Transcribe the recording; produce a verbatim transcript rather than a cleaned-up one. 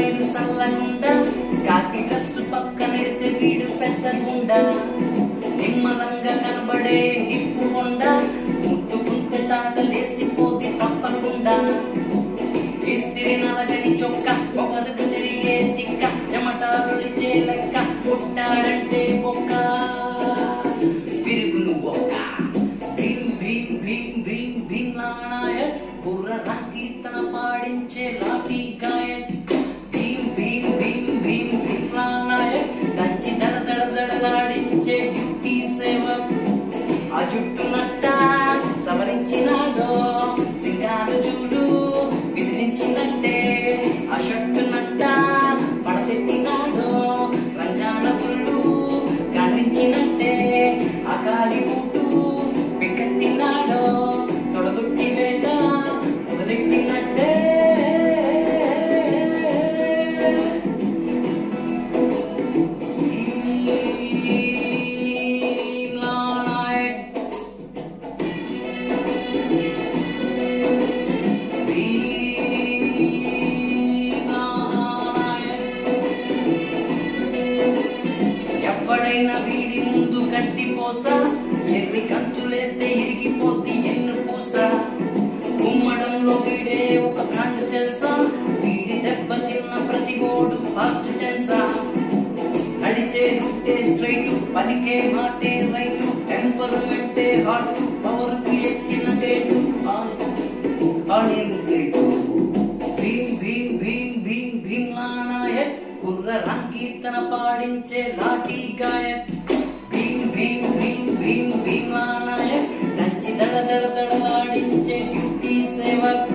smile సల్లగుండా కాకి dress పక్కనెడితే వీడు పెద్దగుండా నిమ్మలంగా కనబడే నిప్పు కొండ ముట్టుకుంటే తాటలేసిపోతే తప్పకుండా ఇస్తిరి నలగని చొక్క ఒకరికి తిరిగే తిక్క చెమటాలులిచే లెక్క పుట్టాడంటే బొక్క విరుగును బొక్క భీం భీం భీం భీం భీం నాయక్ బుర్ర కీర్తన పాడించే లాఠీ గాయక్ భీం భీం భీం భీం భీం నాయక్ దంచి దడ దడ దడలాడించే డ్యూటీ సేవక్ ఆ జుట్టు నట్ట సవరించినాడో సింగారు చూడు విదిలించినట్టే ఆ షట్టు నట్ట పడతెట్టినాడో రంగాన పుల్లు కనిపించినట్టే ఆ గాలి బూటు పికట్టినాడో తొడగొట్టి వేట మొదలెట్టినట్టే ఎవడైనా వీడి ముందు గట్టి పోస ఎర్రి కంతులేస్తే ఇరిగిపోద్ది ఎన్ను పూస గుమ్మడంలో వీడే ఒక బ్రాండ్ తెలుసా వీడి దెబ్బ తిన్న ప్రతి గోడు ఫాస్ట్ టెన్సా నడిచే రూటే స్ట్రైట్ పలికే మాటే రైటు టెంపర్మెంటే హార్ట్ పవర్ కి ఎక్కిన గేటు గేటు భీం భీం భీం భీం భీం నాయక్ కుర్ర కీర్తన పాడించే లాఠీ గాయక్ భీం భీం భీం భీం భీం నాయక్ దంచి దడ దడ దడలాడించే డ్యూటీ సేవక్